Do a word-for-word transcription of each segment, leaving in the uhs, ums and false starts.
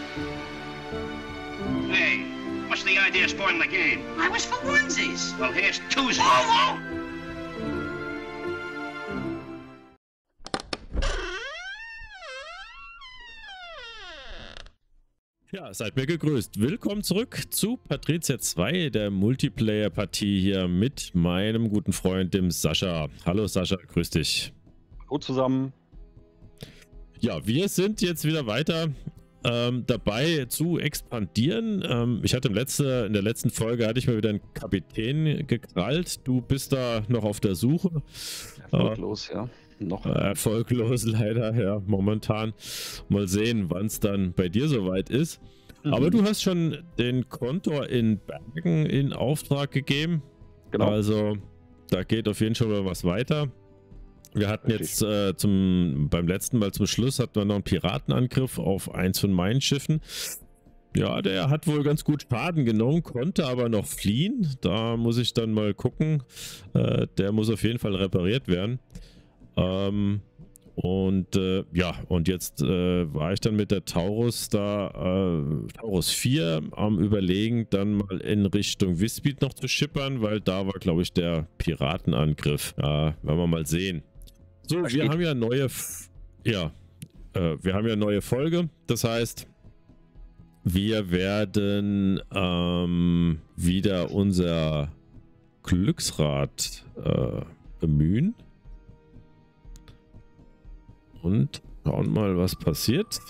Hey, what's the idea of spoiling the game? I was for onesies. Well, here's twosies. Oh, oh. Ja, seid mir gegrüßt. Willkommen zurück zu Patrizia zwei, der Multiplayer-Partie hier mit meinem guten Freund, dem Sascha. Hallo Sascha, grüß dich. Hallo zusammen. Ja, wir sind jetzt wieder weiter ähm, dabei zu expandieren. Ähm, ich hatte im letzte, in der letzten Folge hatte ich mal wieder einen Kapitän gekrallt. Du bist da noch auf der Suche. Erfolglos, äh, ja. Noch. Erfolglos leider, ja, momentan. Mal sehen, wann es dann bei dir soweit ist. Mhm. Aber du hast schon den Kontor in Bergen in Auftrag gegeben. Genau. Also da geht auf jeden Fall schon mal was weiter. Wir hatten Richtig. jetzt äh, zum, beim letzten Mal zum Schluss hatten wir noch einen Piratenangriff auf eins von meinen Schiffen. Ja, der hat wohl ganz gut Schaden genommen, konnte aber noch fliehen. Da muss ich dann mal gucken. Äh, der muss auf jeden Fall repariert werden. Ähm, und äh, ja, und jetzt äh, war ich dann mit der Taurus da, äh, Taurus vier am Überlegen, dann mal in Richtung Wisby noch zu schippern, weil da war, glaube ich, der Piratenangriff. Ja, werden wir mal sehen. So, wir haben ja neue, F ja, äh, wir haben ja neue Folge, das heißt, wir werden ähm, wieder unser Glücksrad äh, bemühen. Und schauen mal, was passiert.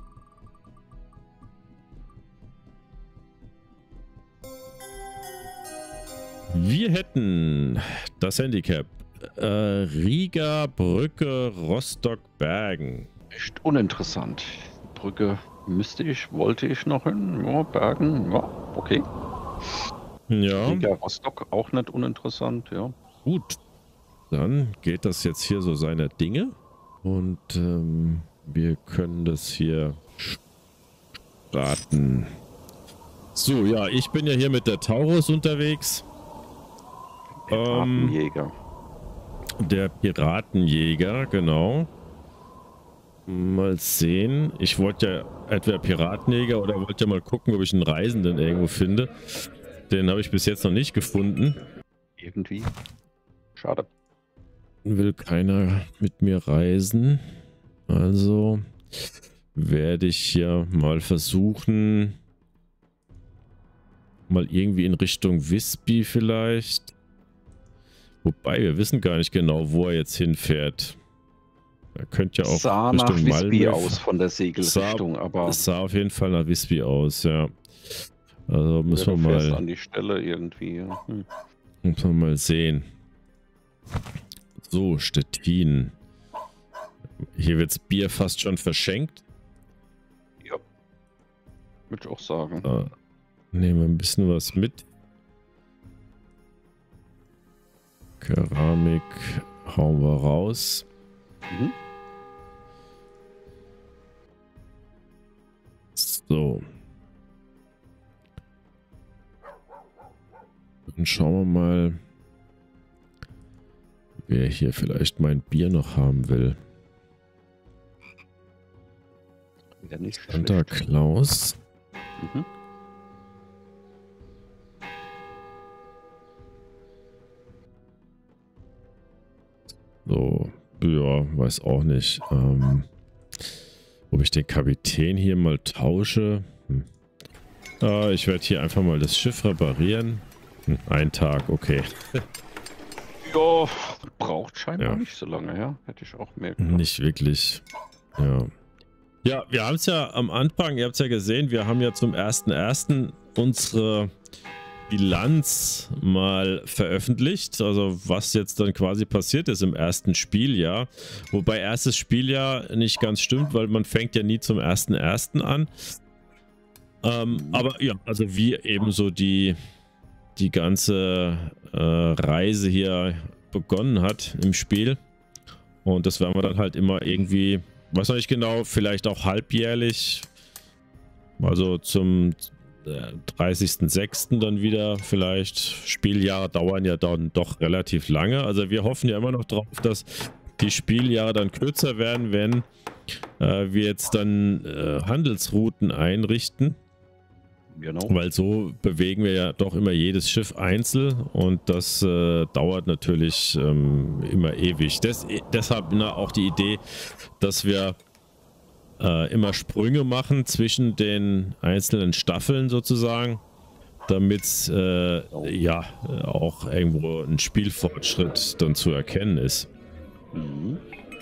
Wir hätten das Handicap. Äh, Riga, Brücke, Rostock, Bergen. Echt uninteressant. Brücke müsste ich, wollte ich noch hin. Ja, Bergen, ja, okay. Ja. Riga, Rostock auch nicht uninteressant, ja. Gut. Dann geht das jetzt hier so seiner Dinge. Und ähm, wir können das hier starten. So, ja, ich bin ja hier mit der Taurus unterwegs. Piratenjäger. Ähm, der Piratenjäger, genau. Mal sehen. Ich wollte ja entweder Piratenjäger oder wollte ja mal gucken, ob ich einen Reisenden irgendwo finde. Den habe ich bis jetzt noch nicht gefunden. Irgendwie. Schade. Will keiner mit mir reisen, also werde ich hier mal versuchen, mal irgendwie in Richtung Wisby vielleicht, wobei wir wissen gar nicht genau, wo er jetzt hinfährt. Er könnte ja auch sah Richtung nach Wisby Malmö aus von der Segelrichtung, sah, aber es sah auf jeden Fall nach Wisby aus, ja. Also müssen wir mal an die Stelle irgendwie. Ja. Hm. Müssen wir mal sehen. So, Stettin. Hier wird's Bier fast schon verschenkt. Ja. Würde ich auch sagen. Da nehmen wir ein bisschen was mit. Keramik hauen wir raus. Mhm. So. Dann schauen wir mal, wer hier vielleicht mein Bier noch haben will. Ja, nicht Santa Claus. Mhm. So, ja, weiß auch nicht. Ähm, ob ich den Kapitän hier mal tausche. Hm. Ah, ich werde hier einfach mal das Schiff reparieren. Hm, ein Tag, okay. Ja, braucht scheinbar ja. nicht so lange, ja. Hätte ich auch mehr gedacht. Nicht wirklich. Ja. Ja, wir haben es ja am Anfang, ihr habt es ja gesehen, wir haben ja zum ersten ersten unsere Bilanz mal veröffentlicht. Also was jetzt dann quasi passiert ist im ersten Spieljahr. Wobei erstes Spieljahr nicht ganz stimmt, weil man fängt ja nie zum ersten ersten an. Ähm, aber ja, also wie ebenso die, die ganze äh, Reise hier begonnen hat im Spiel. Und das werden wir dann halt immer irgendwie, weiß noch nicht genau, vielleicht auch halbjährlich, also zum dreißigsten sechsten dann wieder vielleicht. Spieljahre dauern ja dann doch relativ lange. Also wir hoffen ja immer noch drauf, dass die Spieljahre dann kürzer werden, wenn äh, wir jetzt dann äh, Handelsrouten einrichten. Genau. Weil so bewegen wir ja doch immer jedes Schiff einzeln und das äh, dauert natürlich ähm, immer ewig. Des, deshalb na, auch die Idee, dass wir äh, immer Sprünge machen zwischen den einzelnen Staffeln sozusagen, damit äh, ja auch irgendwo ein Spielfortschritt dann zu erkennen ist. Mhm.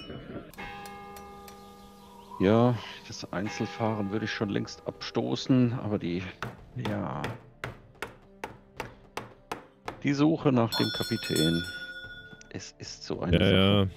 Ja, das Einzelfahren würde ich schon längst abstoßen, aber die, ja, die Suche nach dem Kapitän, es ist so eine Ja, Sache. ja.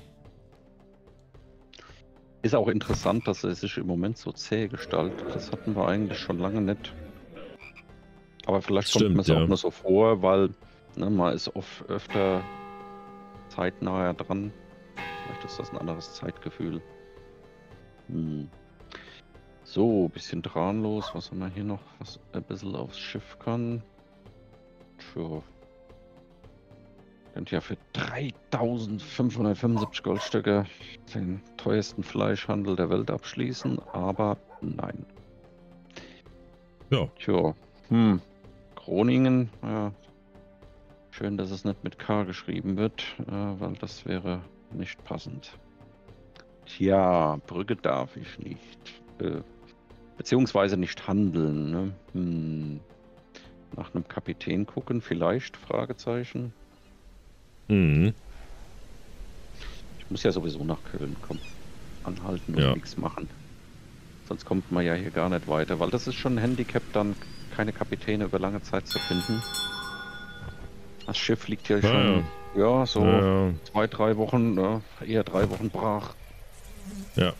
Ist auch interessant, dass er sich im Moment so zäh gestaltet. Das hatten wir eigentlich schon lange nicht. Aber vielleicht kommt Stimmt, mir es ja. auch nur so vor, weil ne, man ist oft öfter zeitnaher dran. Vielleicht ist das ein anderes Zeitgefühl. Hm. So, bisschen dranlos. Was haben wir hier noch, was ein bisschen aufs Schiff kann? Tja. Könnt ja für dreitausendfünfhundertfünfundsiebzig Goldstücke den teuersten Fleischhandel der Welt abschließen, aber nein. Ja. Tja. Hm. Groningen, ja. Schön, dass es nicht mit K geschrieben wird, äh, weil das wäre nicht passend. Tja, Brücke darf ich nicht. Äh, beziehungsweise nicht handeln. Ne? Hm. Nach einem Kapitän gucken, vielleicht? Fragezeichen. Mhm. Ich muss ja sowieso nach Köln kommen. Anhalten und Ja. nichts machen. Sonst kommt man ja hier gar nicht weiter, weil das ist schon ein Handicap, dann keine Kapitäne über lange Zeit zu finden. Das Schiff liegt ja schon, ja, so Ja, ja. zwei, drei Wochen, ja, eher drei Wochen brach. Ja.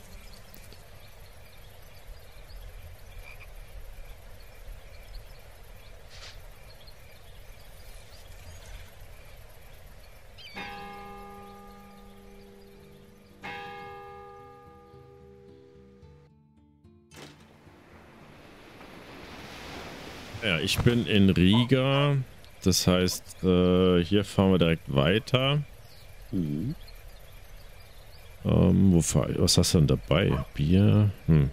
Ja, ich bin in Riga. Das heißt, äh, hier fahren wir direkt weiter. Mhm. Ähm, wo fahr ich? Was hast du denn dabei? Bier? Hm.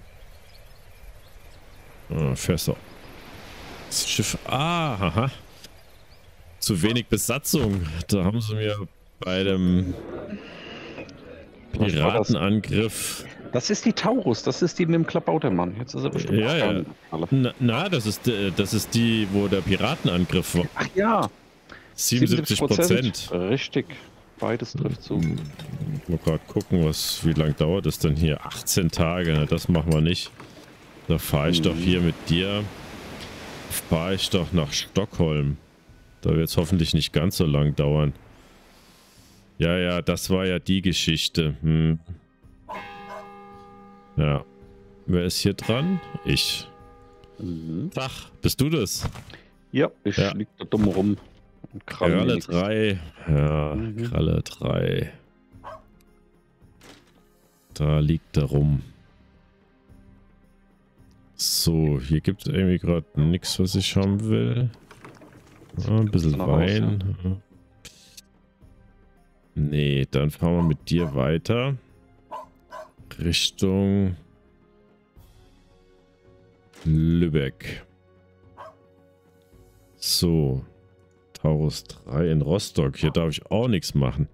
Ah, fährst du. Das Schiff. Ah, haha. Zu wenig Besatzung. Da haben sie mir bei dem Was war das? Piratenangriff. Das ist die Taurus, das ist die mit dem Klabautermann. Jetzt ist er bestimmt Ja, ja. alle. Na, na das, ist, äh, das ist die, wo der Piratenangriff war. Ach ja, siebenundsiebzig Prozent. Richtig, beides trifft zu. Mal gerade gucken, was, wie lange dauert es denn hier? achtzehn Tage, na, das machen wir nicht. Da fahre ich Mhm. doch hier mit dir. Fahre ich doch nach Stockholm. Da wird es hoffentlich nicht ganz so lang dauern. Ja, ja, das war ja die Geschichte. Hm. Ja. Wer ist hier dran? Ich. Mhm. Tag, bist du das? Ja, ich Ja. lieg da dumm rum. Und kralle mir Kralle nix. drei. Ja, Mhm. Kralle drei. Da liegt er rum. So, hier gibt es irgendwie gerade nichts, was ich haben will. Ah, ein bisschen Nach Hause, Wein. Ja. Nee, dann fahren wir mit dir weiter. Richtung Lübeck. So. Taurus drei in Rostock. Hier darf ich auch nichts machen.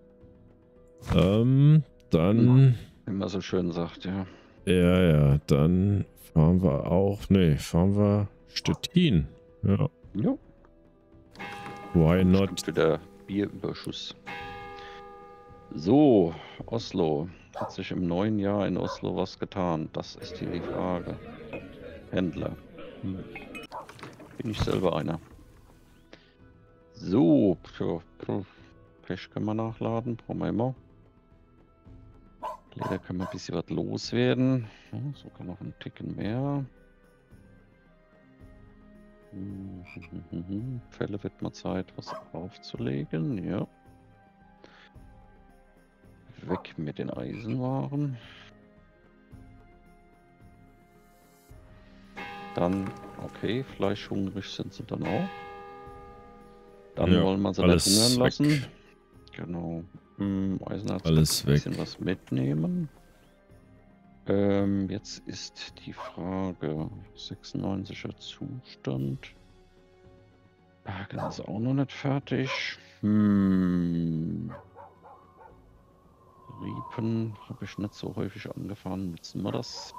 Ähm, dann... Wie man so schön sagt, ja. Ja, ja, dann fahren wir auch... Nee, fahren wir Stettin. Ja, Ja. why not? Bestimmt wieder Bierüberschuss. So, Oslo. Hat sich im neuen Jahr in Oslo was getan? Das ist hier die Frage. Händler. Hm. Bin ich selber einer. So, tja, tja, Pech können wir nachladen, brauchen wir immer. Leder können wir ein bisschen was loswerden. Ja, sogar noch ein Ticken mehr. Hm, Fälle wird mal Zeit, was aufzulegen, ja. Weg mit den Eisenwaren. Dann, okay, fleischhungrig sind sie dann auch. Dann Ja, wollen wir sie alles nicht hungern lassen. weg. Genau. Hm, Eisenarzt Alles kann ein bisschen weg. was mitnehmen. Ähm, jetzt ist die Frage, sechsundneunziger Zustand. Bergen ist auch noch nicht fertig. Hm. Riepen habe ich nicht so häufig angefahren. Nutzen wir das.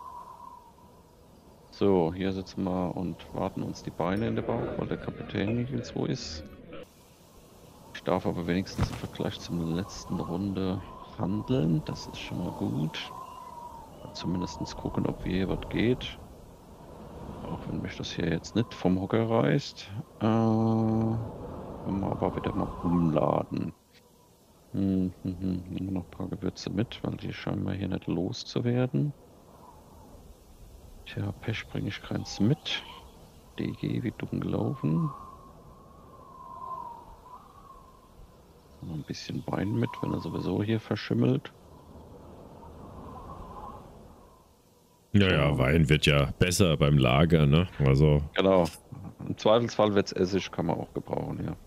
So, hier sitzen wir und warten uns die Beine in den Bauch, weil der Kapitän nicht ins Wo ist. Ich darf aber wenigstens im Vergleich zur letzten Runde handeln. Das ist schon mal gut. Zumindest gucken, ob hier was geht. Auch wenn mich das hier jetzt nicht vom Hocker reißt. Äh, können wir aber wieder mal umladen. Hm, hm, hm. Nehmen wir noch ein paar Gewürze mit, weil die scheinen wir hier nicht loszuwerden. Tja, Pech bringe ich keins mit. D G, wie dumm gelaufen. Noch ein bisschen Wein mit, wenn er sowieso hier verschimmelt. Ja, ja, Wein wird ja besser beim Lager, ne? Also. Genau. Im Zweifelsfall wird es Essig, kann man auch gebrauchen, ja.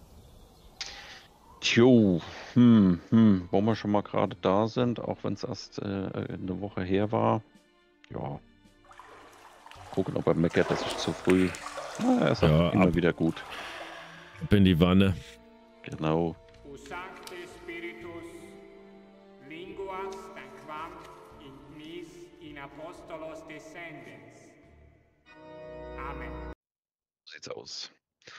Tjo, hm, hm, wo wir schon mal gerade da sind, auch wenn es erst äh, eine Woche her war. Ja. Gucken, ob er meckert, dass ich zu früh. Na, er ist Ja, immer ab, wieder gut. ab in die Wanne. Genau. Sancte Spiritus, linguas tanquam in nis in apostolos descendens. Amen. So sieht's aus.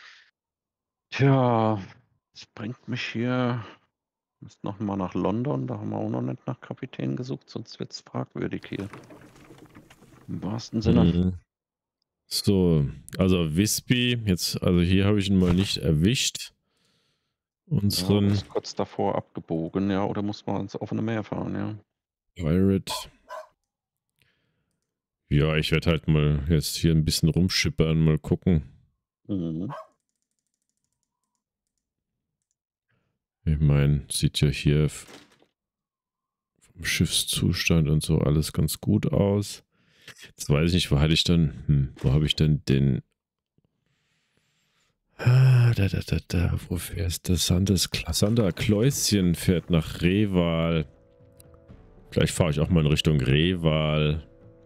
Tja, das bringt mich hier. Müsst noch mal nach London, da haben wir auch noch nicht nach Kapitän gesucht, sonst wird's fragwürdig hier. Im wahrsten Sinne. Mhm. So, also Wispy, jetzt, also hier habe ich ihn mal nicht erwischt. Unseren Ja, ist kurz davor abgebogen, ja, oder muss man ins offene Meer fahren, ja. Pirate. Ja, ich werde halt mal jetzt hier ein bisschen rumschippern, mal gucken. Mhm. Ich meine, sieht ja hier vom Schiffszustand und so alles ganz gut aus. Jetzt weiß ich nicht, wo hatte ich dann, hm, wo habe ich denn den, ah, da, da, da, da, wo fährst du? Sander Kläuschen fährt nach Reval. Vielleicht fahre ich auch mal in Richtung Reval.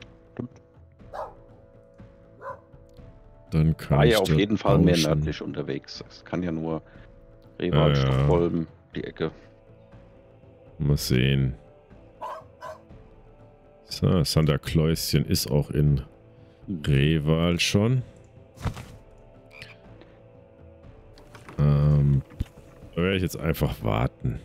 Dann kann War ich ja auf dort jeden Fall mehr tauschen. nördlich unterwegs. Es kann ja nur Reval, Ah, ja. Stockholm, die Ecke. Mal sehen. So, Sander Kläuschen ist auch in Reval schon. Ähm, da werde ich jetzt einfach warten.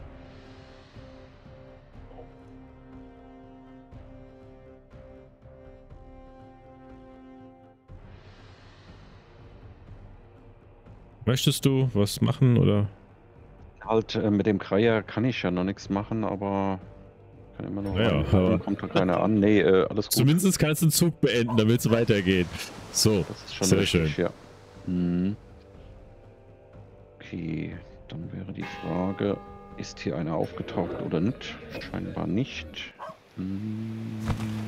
Möchtest du was machen oder? Halt, äh, mit dem Kreier kann ich ja noch nichts machen, aber kann immer noch Ja, reinhalten, aber- kommt da keiner an. Nee, äh, alles gut. Zumindest kannst du den Zug beenden, damit es weitergeht. So, Das ist schon sehr richtig, schön. ja. Mhm. Okay, dann wäre die Frage, ist hier einer aufgetaucht oder nicht? Scheinbar nicht. Hm.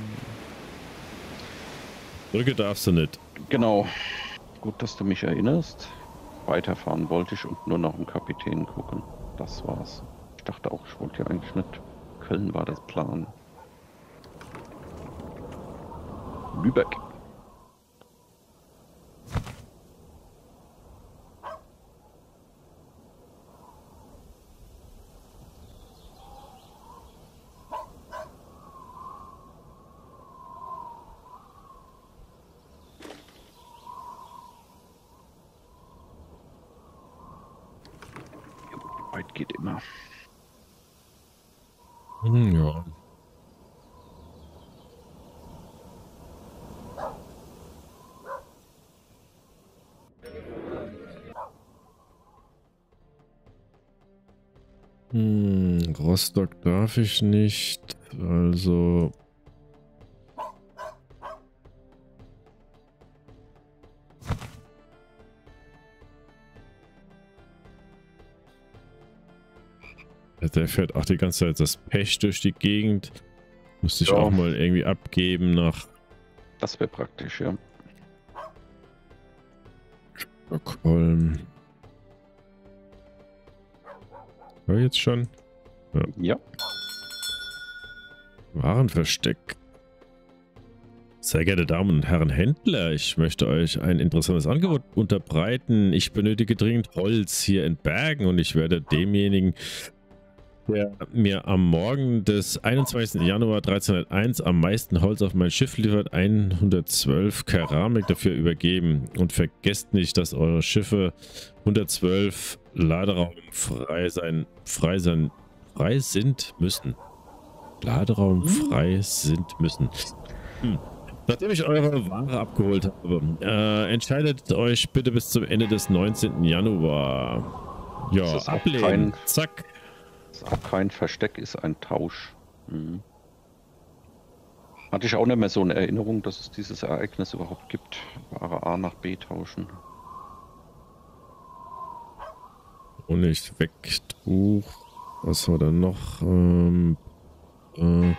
Brücke darfst du nicht. Genau. Gut, dass du mich erinnerst. Weiterfahren wollte ich und nur nach dem Kapitän gucken. Das war's. Ich dachte auch, ich wollte ja eigentlich nicht. Köln war das Plan. Lübeck. Weit geht immer. Hm, ja. Hm, Rostock darf ich nicht, also... Der fährt auch die ganze Zeit das Pech durch die Gegend. Müsste ich Ja. auch mal irgendwie abgeben nach Das wäre praktisch, ja. Stockholm. War jetzt schon? Ja. Warenversteck. Sehr geehrte Damen und Herren Händler, ich möchte euch ein interessantes Angebot unterbreiten. Ich benötige dringend Holz hier in Bergen und ich werde demjenigen, der mir am Morgen des einundzwanzigsten Januar dreizehnhunderteins am meisten Holz auf mein Schiff liefert, hundertzwölf Keramik dafür übergeben. Und vergesst nicht, dass eure Schiffe hundertzwölf Laderaum frei sein, frei sein, frei sind müssen. Laderaum frei sind müssen. Hm. Nachdem ich eure Ware abgeholt habe, äh, entscheidet euch bitte bis zum Ende des neunzehnten Januar. Ja, ablehnen. Zack. Das ist auch kein Versteck, ist ein Tausch. Mhm. Hatte ich auch nicht mehr so eine Erinnerung, dass es dieses Ereignis überhaupt gibt. Ware A nach B tauschen. Und nicht Wegtuch. Was haben wir dann noch? Ähm, äh,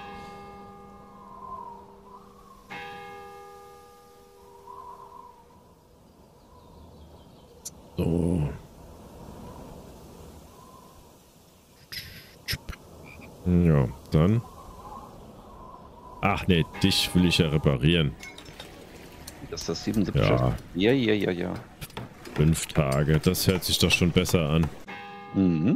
so. Ja, dann. Ach nee, dich will ich ja reparieren. Das ist das siebenundsiebzig. Ja. Ja, ja, ja, ja. Fünf Tage, das hört sich doch schon besser an. Mhm.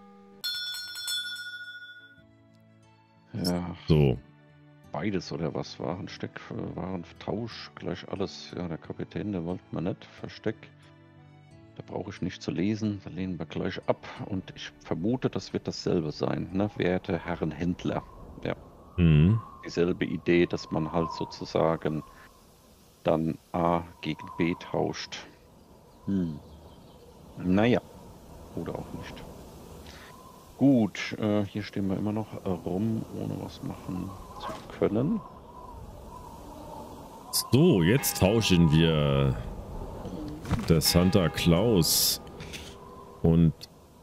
Ja. So. Beides oder was? Warensteck, Warentausch, gleich alles. Ja, der Kapitän, der wollte man nicht. Versteck. Da brauche ich nicht zu lesen. Da lehnen wir gleich ab. Und ich vermute, das wird dasselbe sein, ne? Werte Herren Händler. Ja. Mhm. Dieselbe Idee, dass man halt sozusagen dann A gegen B tauscht. Hm. Naja. Oder auch nicht. Gut, äh, hier stehen wir immer noch rum, ohne was machen zu können. So, jetzt tauschen wir der Santa Claus und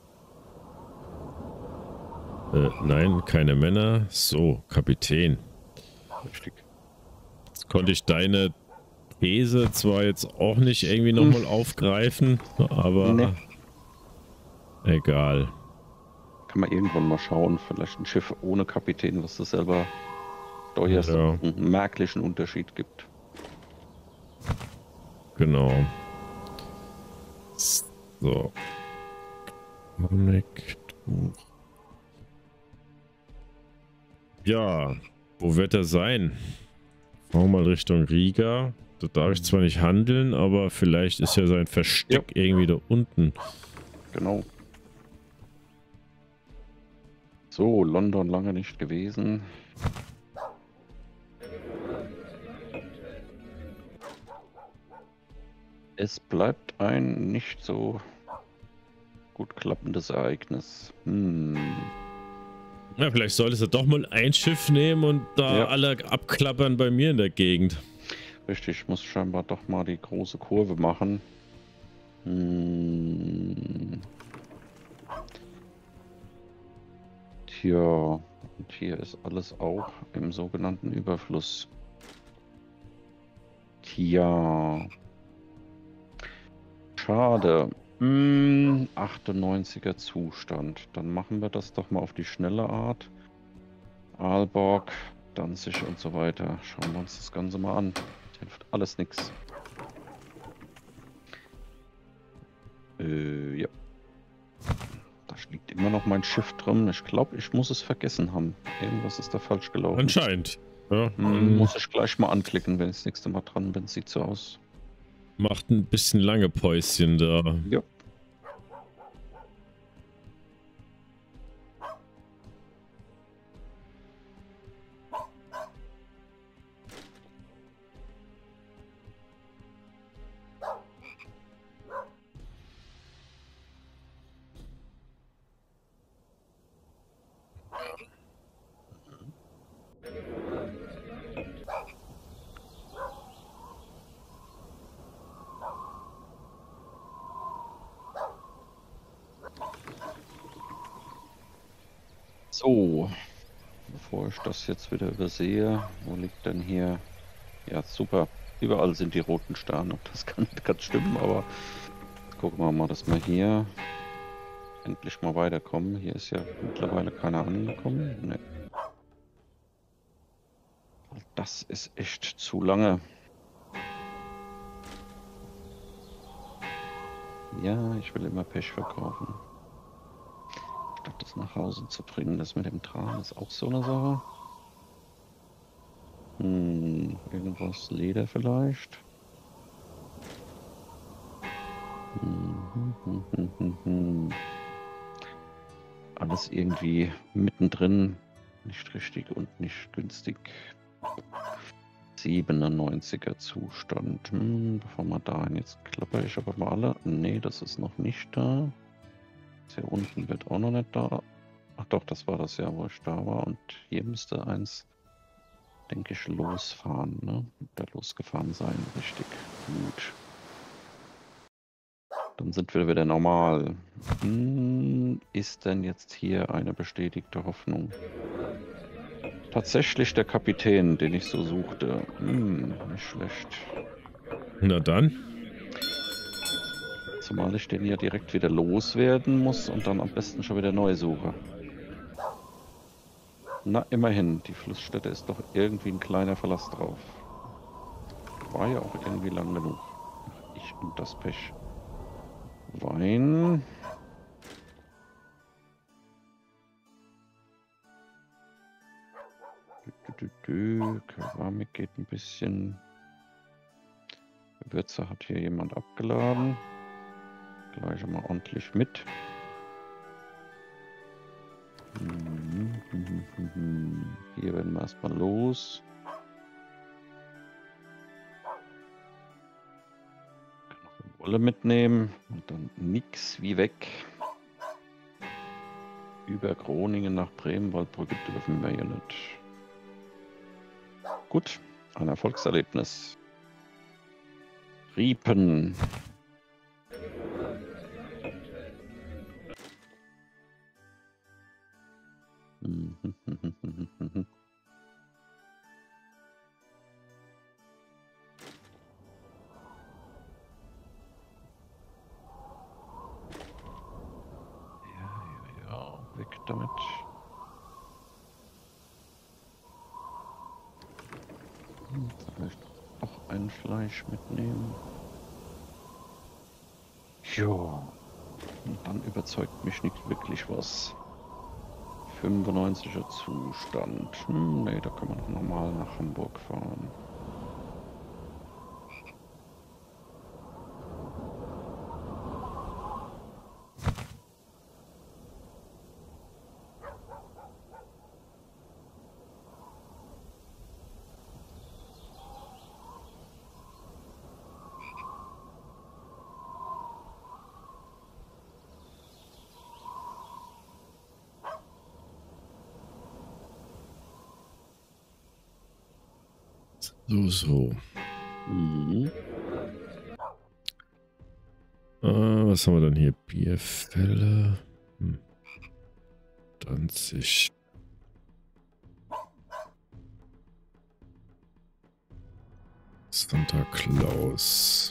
äh, nein, keine Männer. So, Kapitän. Richtig. Jetzt konnte ich deine These zwar jetzt auch nicht irgendwie nochmal aufgreifen, aber Nee. egal. Kann man irgendwann mal schauen, vielleicht ein Schiff ohne Kapitän, was du selber steuerst, Ja. einen merklichen Unterschied gibt. Genau. So. Comic. Ja, wo wird er sein? Fahren wir mal Richtung Riga. Da darf ich zwar nicht handeln, aber vielleicht ist ja sein Versteck irgendwie da unten. Genau. So, London lange nicht gewesen. Es bleibt ein nicht so gut klappendes Ereignis. Hm. Ja, vielleicht solltest du doch mal ein Schiff nehmen und da Ja. alle abklappern bei mir in der Gegend. Richtig, ich muss scheinbar doch mal die große Kurve machen. Hm. Tja, und hier ist alles auch im sogenannten Überfluss. Tja. Schade. Hm, achtundneunziger Zustand. Dann machen wir das doch mal auf die schnelle Art. Aalborg, Danzig und so weiter. Schauen wir uns das Ganze mal an. Hilft alles nichts. Äh, ja. Da liegt immer noch mein Schiff drin. Ich glaube, ich muss es vergessen haben. Irgendwas ist da falsch gelaufen. Anscheinend. Ja, Hm, muss ich gleich mal anklicken, wenn ich das nächste Mal dran bin. Sieht so aus. macht ein bisschen lange Päuschen da. Ja. So, bevor ich das jetzt wieder übersehe, wo liegt denn hier? Ja, super. Überall sind die roten Sterne. Das kann nicht ganz stimmen, aber jetzt gucken wir mal, dass wir hier endlich mal weiterkommen. Hier ist ja mittlerweile keiner angekommen. Nee. Das ist echt zu lange. Ja, ich will immer Pech verkaufen. Statt das nach Hause zu bringen, das mit dem Tran ist auch so eine Sache. Hm, irgendwas Leder vielleicht. Hm, hm, hm, hm, hm. Alles irgendwie mittendrin, nicht richtig und nicht günstig. siebenundneunziger Zustand. Hm, bevor wir da hin, jetzt klappe ich aber mal alle. Nee, das ist noch nicht da. Das hier unten wird auch noch nicht da. Ach doch, das war das Jahr, wo ich da war. Und hier müsste eins, denke ich, losfahren. Ne? Da losgefahren sein, richtig. Gut. Dann sind wir wieder normal. Hm, ist denn jetzt hier eine bestätigte Hoffnung? Tatsächlich der Kapitän, den ich so suchte. Hm, nicht schlecht. Na dann. Zumal ich den ja direkt wieder loswerden muss und dann am besten schon wieder neu suche. Na, immerhin. Die Flussstätte ist doch irgendwie ein kleiner Verlass drauf. War ja auch irgendwie lang genug. Ich und das Pech. Wein. Dü, dü, dü. Keramik geht ein bisschen. Gewürze hat hier jemand abgeladen. Gleich mal ordentlich mit. Hier werden wir erstmal los. Kann noch eine Wolle mitnehmen und dann nix wie weg. Über Groningen nach Bremen, Waldbrücke dürfen wir ja nicht. Gut, ein Erfolgserlebnis. Riepen. Weg damit. Hm, vielleicht noch ein Fleisch mitnehmen. Jo. Und dann überzeugt mich nicht wirklich was. fünfundneunziger Zustand. Hm, nee, da kann man noch normal nach Hamburg fahren. So, so. Mhm. Ah, was haben wir denn hier? Bierfälle. Hm. zwanzig. Santa Claus.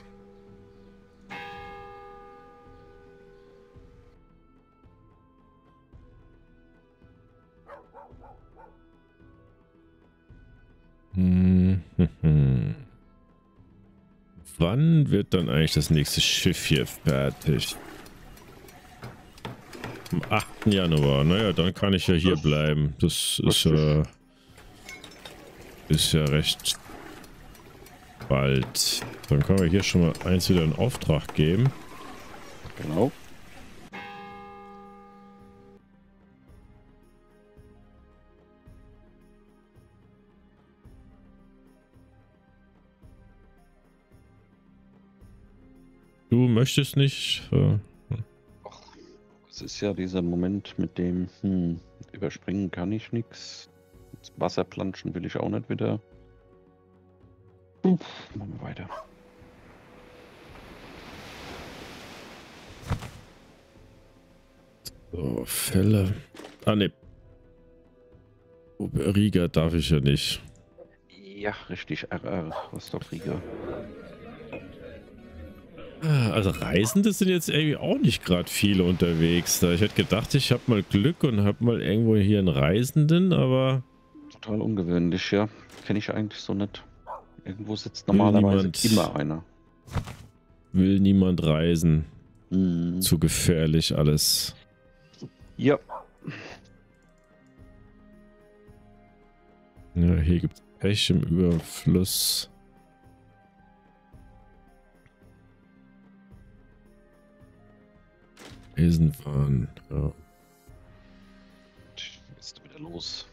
Hm, hm, hm. Wann wird dann eigentlich das nächste Schiff hier fertig? Am achten Januar. Naja, dann kann ich ja hier das bleiben. Das ist ja, ist ja recht bald. Dann können wir hier schon mal eins wieder in Auftrag geben. Genau. Du möchtest nicht? Äh, Es ist ja dieser Moment, mit dem hm, überspringen kann ich nichts. Wasser planschen will ich auch nicht wieder. Uff, machen wir weiter. So, Fälle. Ah, ne. Riga darf ich ja nicht. Ja, richtig. R R. Rostock-Riga. Also Reisende sind jetzt irgendwie auch nicht gerade viele unterwegs. Da ich hätte gedacht, ich habe mal Glück und habe mal irgendwo hier einen Reisenden, aber Total ungewöhnlich, ja. Kenne ich eigentlich so nicht. Irgendwo sitzt Will normalerweise niemand- immer einer. Will niemand reisen. Hm. Zu gefährlich alles. Ja. Ja, hier gibt es Pech im Überfluss. Eisenbahn. Ja. Ist wieder los.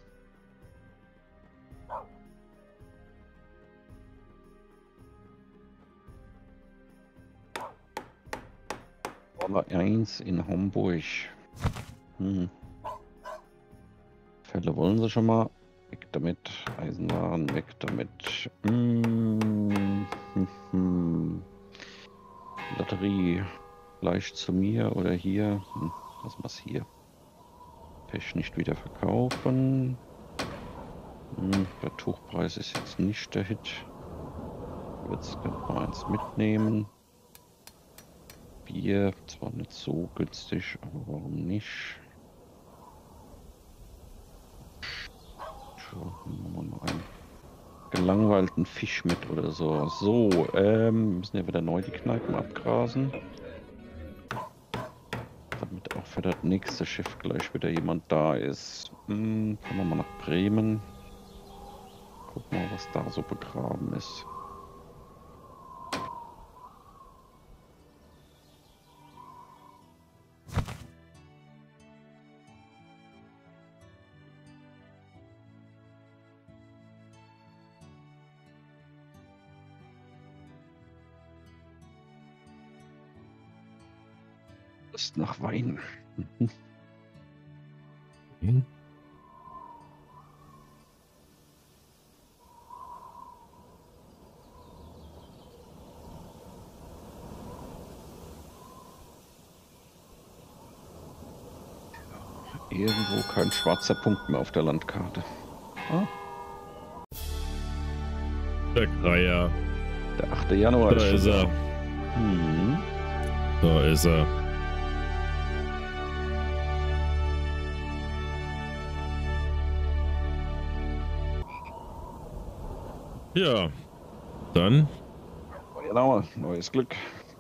Roller eins in Homburg. Hm. Fälle wollen sie schon mal. Weg damit. Eisenbahn, weg damit. Hm. Hm. Hm. Lotterie. Vielleicht zu mir oder hier. Hm. Was machst du hier? Pech nicht wieder verkaufen. Hm. Der Tuchpreis ist jetzt nicht der Hit. Jetzt könnte man eins mitnehmen. Bier, zwar nicht so günstig, aber warum nicht? So, nehmen wir mal einen gelangweilten Fisch mit oder so. So, ähm, müssen ja wieder neu die Kneipen abgrasen. Damit auch für das nächste Schiff gleich wieder jemand da ist. Hm, kommen wir mal nach Bremen. Gucken mal, was da so begraben ist. Ist nach Wein. Hm. Irgendwo kein schwarzer Punkt mehr auf der Landkarte. Ah, Der Greier. der achte Januar Da ist schon er. da. Hm. Da ist er. Ja. Dann. Genau, neues Glück.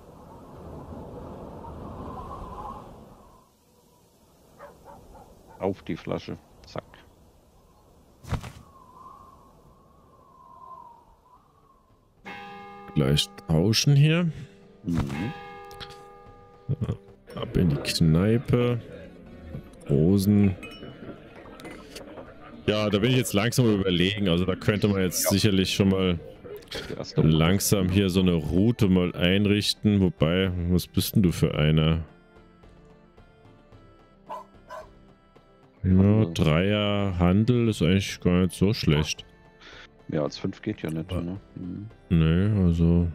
Auf die Flasche. Zack. Gleich tauschen hier. Mhm. Ab in die Kneipe. Rosen. Ja, da bin ich jetzt langsam überlegen. Also da könnte man jetzt Ja. sicherlich schon mal Der erste langsam hier so eine Route mal einrichten. Wobei, was bist denn du für einer? Ja, Handel. Dreier Handel ist eigentlich gar nicht so schlecht. Mehr als fünf geht ja nicht. Ja. Ne? Mhm. Ne, also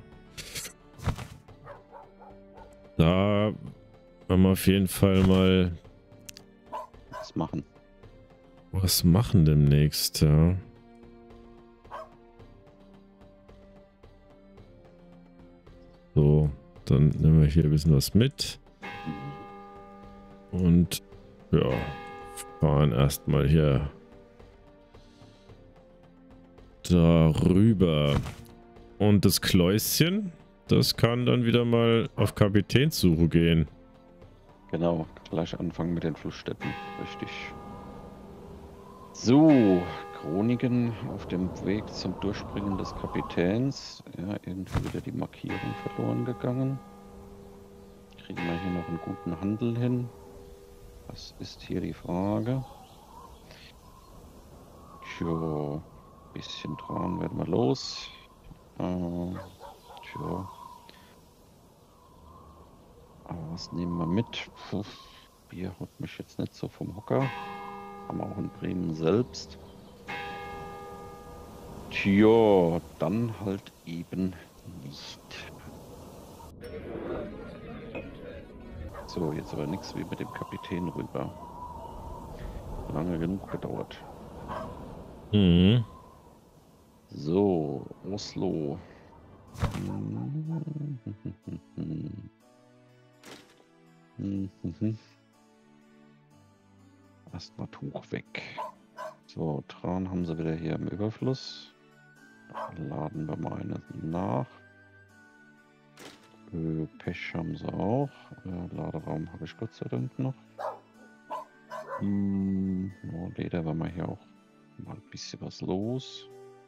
da werden wir auf jeden Fall mal Was machen? was machen demnächst, ja. So, dann nehmen wir hier ein bisschen was mit. Und ja, fahren erstmal hier darüber. Und das Kläuschen, das kann dann wieder mal auf Kapitänssuche gehen. Genau, gleich anfangen mit den Flussstädten. Richtig. So, Chroniken auf dem Weg zum Durchbringen des Kapitäns. Ja, irgendwie wieder die Markierung verloren gegangen. Kriegen wir hier noch einen guten Handel hin? Das ist hier die Frage. Tja, bisschen dran werden wir los. Äh, tja. Aber was nehmen wir mit? Puh, Bier holt mich jetzt nicht so vom Hocker. Haben wir auch in Bremen selbst. Tja, dann halt eben nicht. So, jetzt aber nichts wie mit dem Kapitän rüber. Lange genug gedauert. Mhm. So, Oslo. Erstmal Tuch weg. So, Tran haben sie wieder hier im Überfluss. Laden wir mal eine nach. Äh, Pech haben sie auch. Äh, Laderaum habe ich Gott sei Dank noch. Hm, oh, Leder war mal hier auch mal ein bisschen was los.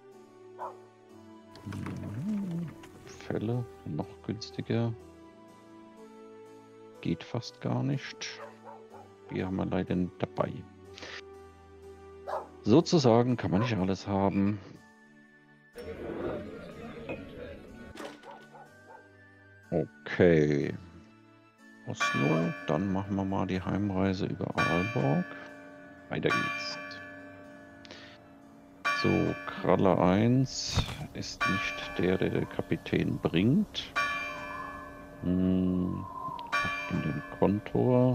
Hm, Fälle noch günstiger. Geht fast gar nicht. Die haben wir leider nicht dabei. Sozusagen kann man nicht alles haben. Okay. Oslo, dann machen wir mal die Heimreise über Aalborg. Weiter geht's. So, Kralle eins ist nicht der, der der Kapitän bringt. Hm, in den Kontor.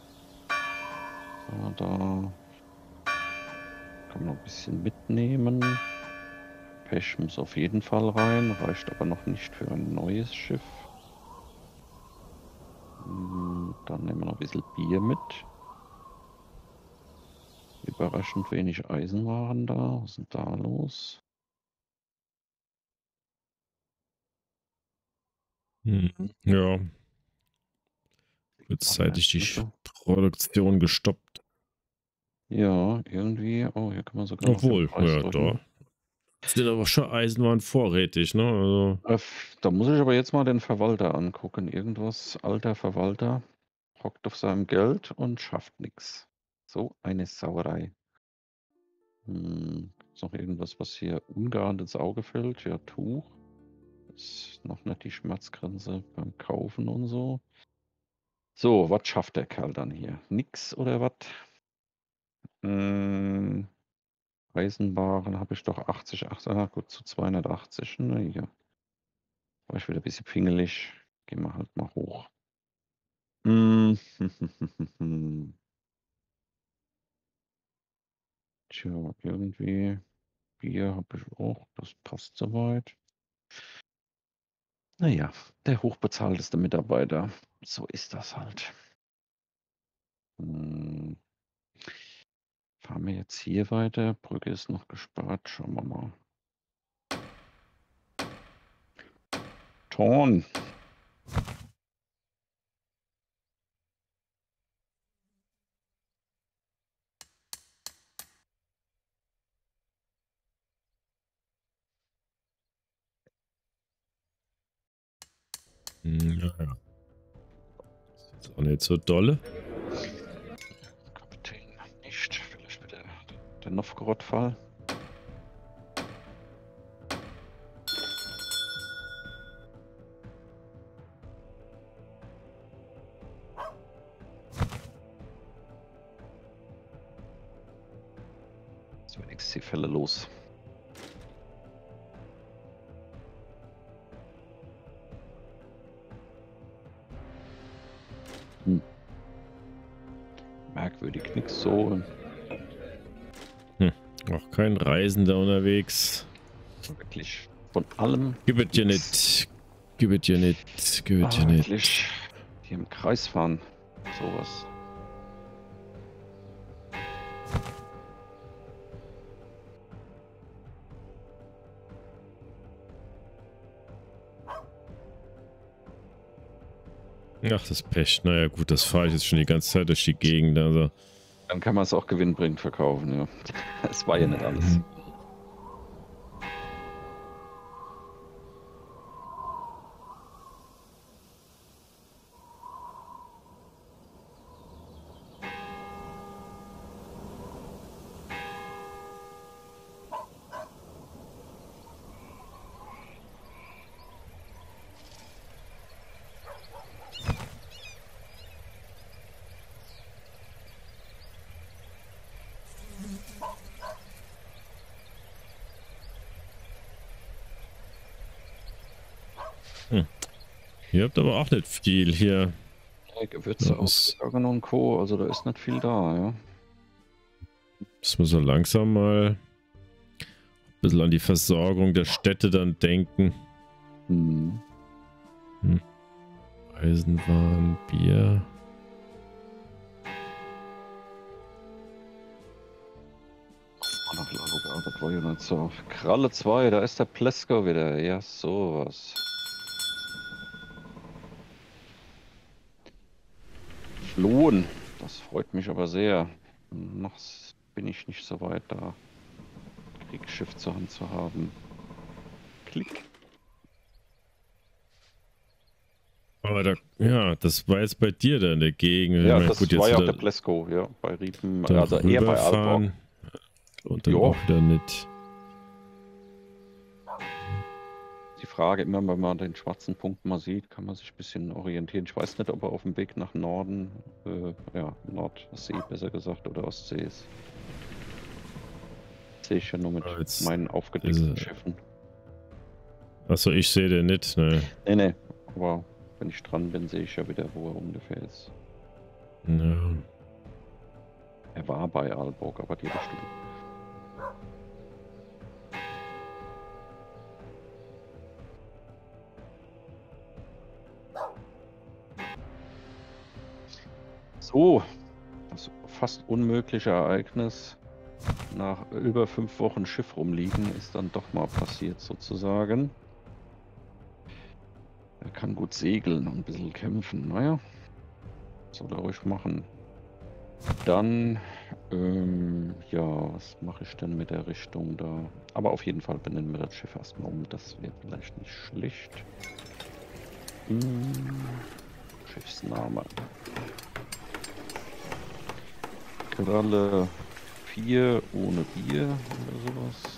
So, da kann man noch ein bisschen mitnehmen. Pech muss auf jeden Fall rein, reicht aber noch nicht für ein neues Schiff. Dann nehmen wir noch ein bisschen Bier mit. Überraschend wenig Eisenwaren da. Was ist denn da los? Hm. Ja. Kurzzeitig die Produktion gestoppt. Ja, irgendwie. Oh, hier kann man sogar. Obwohl, ja, da sind aber schon Eisenwaren vorrätig, ne? Also. Da muss ich aber jetzt mal den Verwalter angucken. Irgendwas, alter Verwalter, hockt auf seinem Geld und schafft nichts. So eine Sauerei. Hm, ist noch irgendwas, was hier ungeahnt ins Auge fällt? Ja, Tuch. Ist noch nicht die Schmerzgrenze beim Kaufen und so. So, was schafft der Kerl dann hier? Nix oder was? Hm, Eisenbaren habe ich doch achtzig, achtzig, ah, gut, zu zweihundertachtzig. Ne, hier. War ich wieder ein bisschen pingelig. Gehen wir halt mal hoch. Hm. Tja, irgendwie Bier habe ich auch. Das passt soweit. Naja, der hochbezahlteste Mitarbeiter. So ist das halt. Hm. Fahren wir jetzt hier weiter. Brücke ist noch gespart. Schauen wir mal. Torn. Ja, ja. Das ist auch nicht so dolle. Kapitän nicht. Vielleicht wieder der Novgorod-Fall. So wenigstens die Fälle los. Hm. Merkwürdig, nix so. Hm. Auch kein Reisender unterwegs. Wirklich von allem. Gib es dir nicht. Gib es dir nicht. Gib es dir nicht. Wirklich hier im Kreis fahren. Sowas. Ach, das Pech. Naja, gut, das fahre ich jetzt schon die ganze Zeit durch die Gegend. Also. Dann kann man es auch gewinnbringend verkaufen, ja. Es war ja nicht alles. Hm. Ihr habt aber auch nicht viel hier. Ja, Gewürze aus Bergen und Co. Also da ist nicht viel da, ja. Müssen wir so langsam mal ein bisschen an die Versorgung der Städte dann denken. Hm. Hm. Eisenwaren, Bier. glaube, das war ja nicht so. Kralle zwei, da ist der Plesko wieder. Ja, sowas. Flohen. Das freut mich aber sehr. Noch bin ich nicht so weit, da Kriegsschiff zur Hand zu haben. Klick. Aber da, ja, das war jetzt bei dir da in der Gegend. Ja, meine, das gut, war ja auch wieder der Plesko, ja, bei Riepen, also eher bei Aalborg. rüberfahren. Und dann Ja. auch wieder nicht. Die Frage, immer wenn man den schwarzen Punkt mal sieht, kann man sich ein bisschen orientieren. Ich weiß nicht, ob er auf dem Weg nach Norden, äh, ja, Nordsee besser gesagt, oder Ostsee ist. Sehe ich ja nur mit Ah, jetzt meinen aufgedeckten ist er- Schiffen. Achso, ich sehe den nicht, ne? Nee, nee, aber wenn ich dran bin, sehe ich ja wieder, wo er ungefähr ist. Ja. Er war bei Aalborg, aber die Richtung. So, das fast unmögliche Ereignis. Nach über fünf Wochen Schiff rumliegen ist dann doch mal passiert sozusagen. Er kann gut segeln und ein bisschen kämpfen. Naja, soll er ruhig machen. Dann, ähm, ja, was mache ich denn mit der Richtung da? Aber auf jeden Fall benennen wir das Schiff erstmal um. Das wäre vielleicht nicht schlecht. Hm, Schiffsname. Kralle vier ohne Bier oder sowas.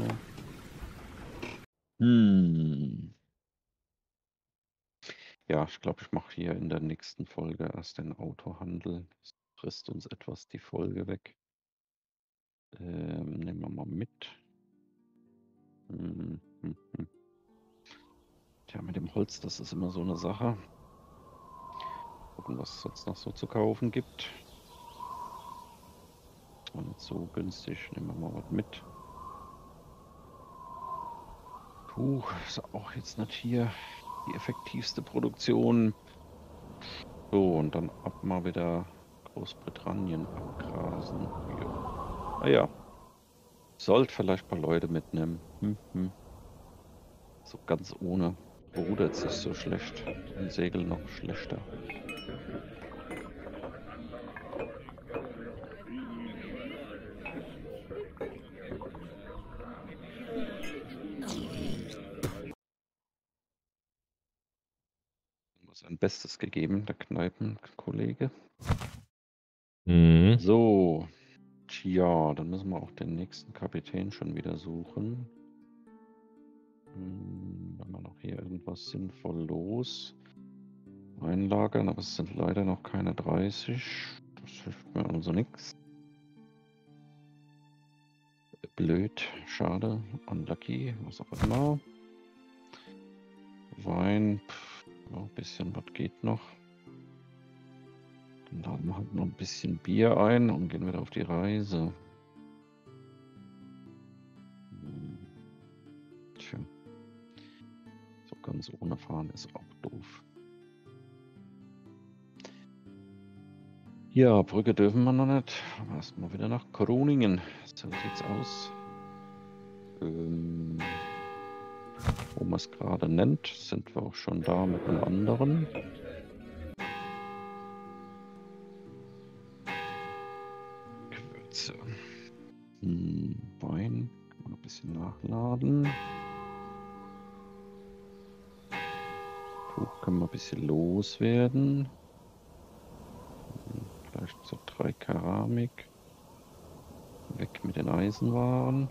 So. Hm. Ja, ich glaube, ich mache hier in der nächsten Folge erst den Autohandel. Das frisst uns etwas die Folge weg. Ähm, nehmen wir mal mit. Hm, hm, hm. Tja, mit dem Holz, das ist immer so eine Sache. Gucken, was es sonst noch so zu kaufen gibt. Und nicht so günstig. Nehmen wir mal was mit. Puh, ist auch jetzt nicht hier die effektivste Produktion. So, und dann ab mal wieder Großbritannien abgrasen. Ja. Ah ja. Sollte vielleicht ein paar Leute mitnehmen. Hm, hm. So ganz ohne rudert sich so schlecht. Ein Segel noch schlechter. Sein Bestes gegeben, der Kneipenkollege. Mhm. So, tja, dann müssen wir auch den nächsten Kapitän schon wieder suchen. Hm, wenn wir noch hier irgendwas sinnvoll los einlagern, aber es sind leider noch keine dreißig. Das hilft mir also nichts. Blöd, schade, unlucky, was auch immer. Wein, pff, ja, ein bisschen was geht noch. Dann laden wir halt noch ein bisschen Bier ein und gehen wieder auf die Reise. Hm. Tja. So ganz ohne fahren ist auch doof. Ja, Brücke dürfen wir noch nicht. Aber erstmal wieder nach Groningen. So sieht's aus. Ähm, wo man es gerade nennt, sind wir auch schon da mit einem anderen. Gewürze. Hm, Wein. Kann man ein bisschen nachladen. Tuch können wir ein bisschen loswerden. Hm, vielleicht so drei Keramik. Weg mit den Eisenwaren.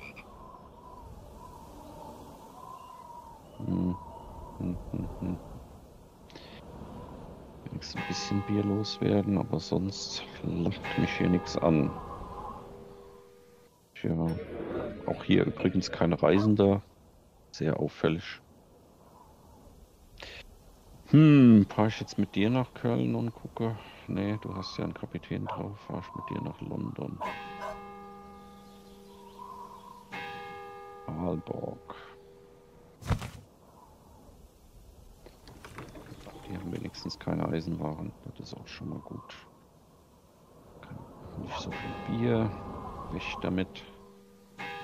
Hm, hm, hm, hm. Wenigstens ein bisschen Bier loswerden, aber sonst lacht mich hier nichts an. Tja, auch hier übrigens kein Reisender. Sehr auffällig. Hm, fahre ich jetzt mit dir nach Köln und gucke? Nee, du hast ja einen Kapitän drauf. Fahre ich mit dir nach London. Aalborg. Die haben wenigstens keine Eisenwaren. Das ist auch schon mal gut. Kein, nicht so viel Bier. Weg damit.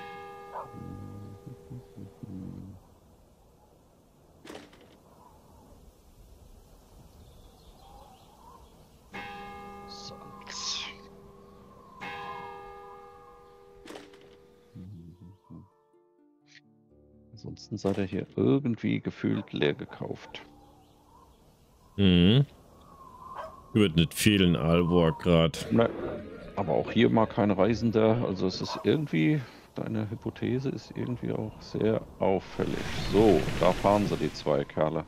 Ansonsten seid ihr hier irgendwie gefühlt leer gekauft. Mhm. Wird nicht viel in Aalborg gerade. Ne, aber auch hier mal kein Reisender. Also es ist irgendwie, deine Hypothese ist irgendwie auch sehr auffällig. So, da fahren sie, die zwei Kerle.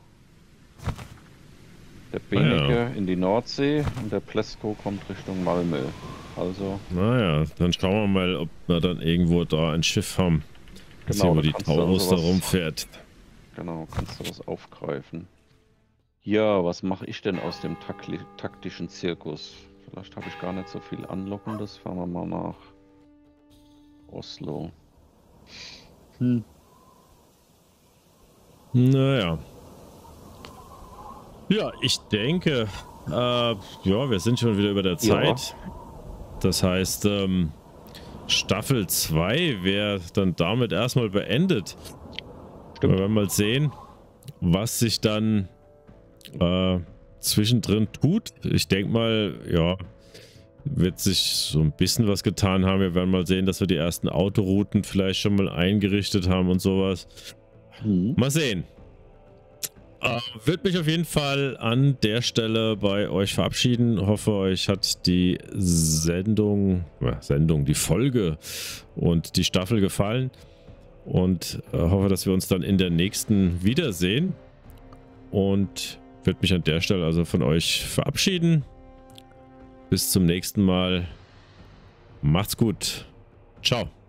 Der Benecke Ah, ja. in die Nordsee und der Plesko kommt Richtung Malmö. Also, Naja, dann schauen wir mal, ob wir dann irgendwo da ein Schiff haben. Genau, Sehen, wo da die kannst du Taurus also da was- rumfährt. genau, kannst du was aufgreifen. Ja, was mache ich denn aus dem takli- taktischen Zirkus? Vielleicht habe ich gar nicht so viel Anlockendes. Fahren wir mal nach Oslo. Hm. Naja. Ja, ich denke, äh, ja, wir sind schon wieder über der Zeit. Das heißt, ähm, Staffel zwei wäre dann damit erstmal beendet. Stimmt. Wir werden mal sehen, was sich dann äh, zwischendrin tut. Ich denke mal, ja, wird sich so ein bisschen was getan haben. Wir werden mal sehen, dass wir die ersten Autorouten vielleicht schon mal eingerichtet haben und sowas. Hm. Mal sehen. Äh, Würde mich auf jeden Fall an der Stelle bei euch verabschieden. Hoffe, euch hat die Sendung, äh, Sendung, die Folge und die Staffel gefallen. Und äh, hoffe, dass wir uns dann in der nächsten wiedersehen. Und würde mich an der Stelle also von euch verabschieden. Bis zum nächsten Mal. Macht's gut. Ciao.